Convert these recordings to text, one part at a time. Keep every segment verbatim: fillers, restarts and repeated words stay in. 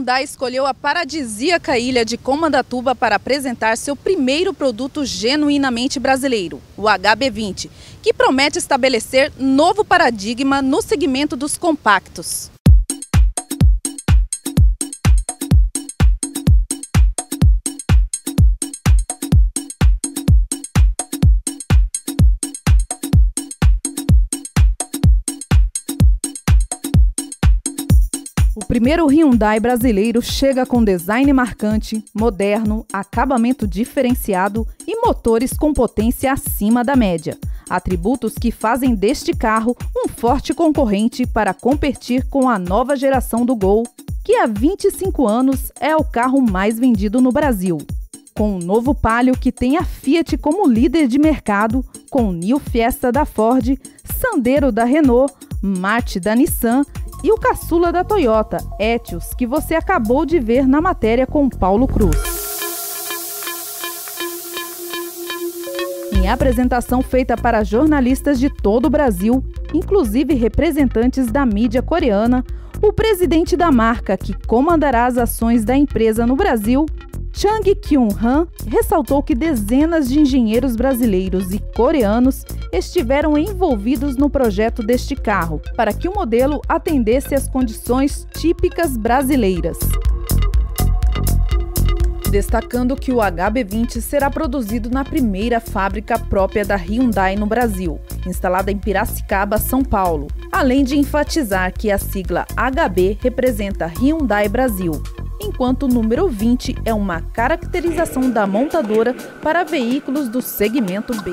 Hyundai escolheu a paradisíaca ilha de Comandatuba para apresentar seu primeiro produto genuinamente brasileiro, o H B vinte, que promete estabelecer novo paradigma no segmento dos compactos. O primeiro Hyundai brasileiro chega com design marcante, moderno, acabamento diferenciado e motores com potência acima da média. Atributos que fazem deste carro um forte concorrente para competir com a nova geração do Gol, que há vinte e cinco anos é o carro mais vendido no Brasil. Com o novo Palio, que tem a Fiat como líder de mercado, com o New Fiesta da Ford, Sandero da Renault, Marti da Nissan e o caçula da Toyota, Etios, que você acabou de ver na matéria com Paulo Cruz. Em apresentação feita para jornalistas de todo o Brasil, inclusive representantes da mídia coreana, o presidente da marca, que comandará as ações da empresa no Brasil, Chang Kyung-han, ressaltou que dezenas de engenheiros brasileiros e coreanos estiveram envolvidos no projeto deste carro, para que o modelo atendesse às condições típicas brasileiras. Destacando que o H B vinte será produzido na primeira fábrica própria da Hyundai no Brasil, instalada em Piracicaba, São Paulo, além de enfatizar que a sigla H B representa Hyundai Brasil, enquanto o número vinte é uma caracterização da montadora para veículos do segmento B.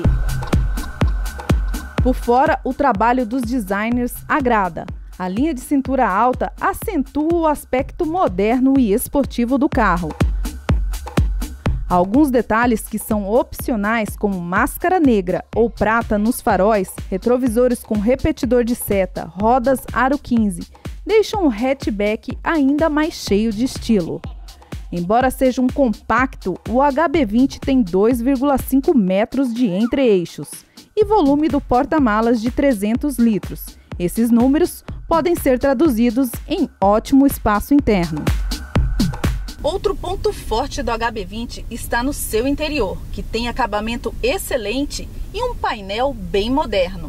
Por fora, o trabalho dos designers agrada. A linha de cintura alta acentua o aspecto moderno e esportivo do carro. Alguns detalhes que são opcionais, como máscara negra ou prata nos faróis, retrovisores com repetidor de seta, rodas aro quinze, deixam o hatchback ainda mais cheio de estilo. Embora seja um compacto, o H B vinte tem dois vírgula cinco metros de entre-eixos e volume do porta-malas de trezentos litros. Esses números podem ser traduzidos em ótimo espaço interno. Outro ponto forte do H B vinte está no seu interior, que tem acabamento excelente e um painel bem moderno.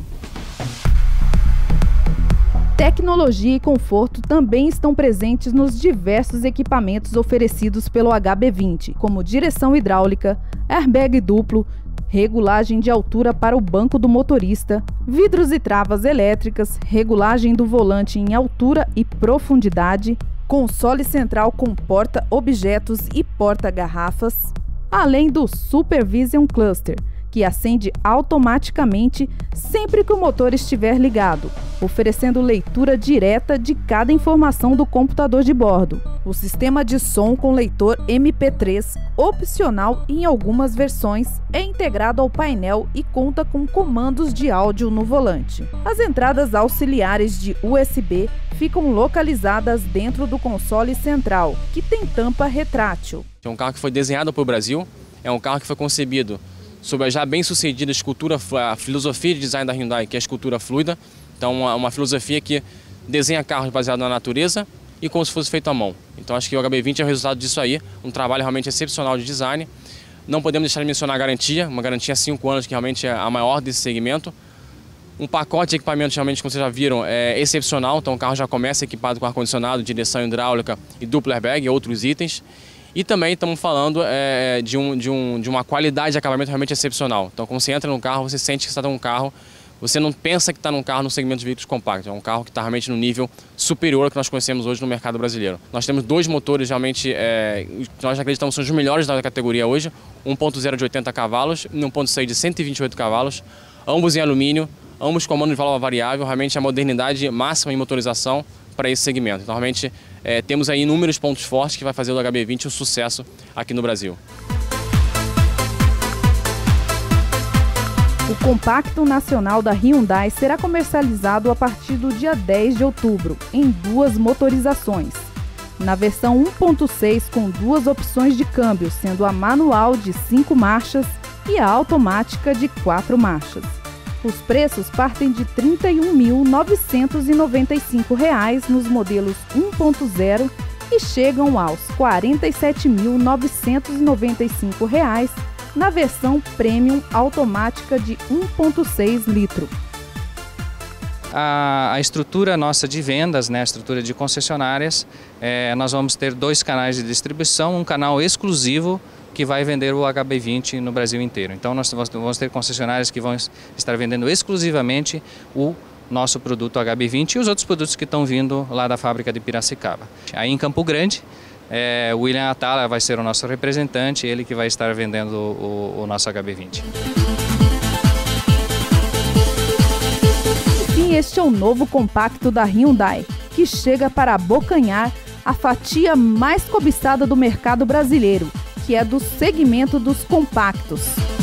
Tecnologia e conforto também estão presentes nos diversos equipamentos oferecidos pelo H B vinte, como direção hidráulica, airbag duplo, regulagem de altura para o banco do motorista, vidros e travas elétricas, regulagem do volante em altura e profundidade, console central com porta-objetos e porta-garrafas, além do Super Vision Cluster, que acende automaticamente sempre que o motor estiver ligado, oferecendo leitura direta de cada informação do computador de bordo. O sistema de som com leitor M P três, opcional em algumas versões, é integrado ao painel e conta com comandos de áudio no volante. As entradas auxiliares de U S B ficam localizadas dentro do console central, que tem tampa retrátil. É um carro que foi desenhado para o Brasil, é um carro que foi concebido sob a já bem-sucedida escultura, a filosofia de design da Hyundai, que é a escultura fluida. Então, uma, uma filosofia que desenha carros baseados na natureza e como se fosse feito à mão. Então, acho que o H B vinte é o resultado disso aí, um trabalho realmente excepcional de design. Não podemos deixar de mencionar a garantia, uma garantia há cinco anos, que realmente é a maior desse segmento. Um pacote de equipamentos, realmente, como vocês já viram, é excepcional. Então, o carro já começa equipado com ar-condicionado, direção hidráulica e duplo airbag e outros itens. E também estamos falando é, de, um, de, um, de uma qualidade de acabamento realmente excepcional. Então, quando você entra no carro, você sente que está num carro, você não pensa que está num carro no segmento de veículos compactos. É um carro que está realmente no nível superior ao que nós conhecemos hoje no mercado brasileiro. Nós temos dois motores realmente, é, que nós acreditamos são os melhores da categoria hoje, um ponto zero de oitenta cavalos e um ponto seis de cento e vinte e oito cavalos, ambos em alumínio, ambos com comando de válvula variável, realmente a modernidade máxima em motorização para esse segmento. Então, realmente, é, temos aí inúmeros pontos fortes que vai fazer do H B vinte um sucesso aqui no Brasil. O compacto nacional da Hyundai será comercializado a partir do dia dez de outubro, em duas motorizações. Na versão um ponto seis, com duas opções de câmbio, sendo a manual de cinco marchas e a automática de quatro marchas. Os preços partem de trinta e um mil novecentos e noventa e cinco reais nos modelos um ponto zero e chegam aos quarenta e sete mil novecentos e noventa e cinco reais na versão Premium automática de um ponto seis litro. A, a estrutura nossa de vendas, né, a estrutura de concessionárias, é, nós vamos ter dois canais de distribuição, um canal exclusivo que vai vender o H B vinte no Brasil inteiro. Então nós vamos ter concessionárias que vão estar vendendo exclusivamente o nosso produto H B vinte e os outros produtos que estão vindo lá da fábrica de Piracicaba. Aí em Campo Grande, é, o William Atala vai ser o nosso representante, ele que vai estar vendendo o, o nosso H B vinte. Enfim, este é o novo compacto da Hyundai, que chega para abocanhar a fatia mais cobiçada do mercado brasileiro, que é do segmento dos compactos.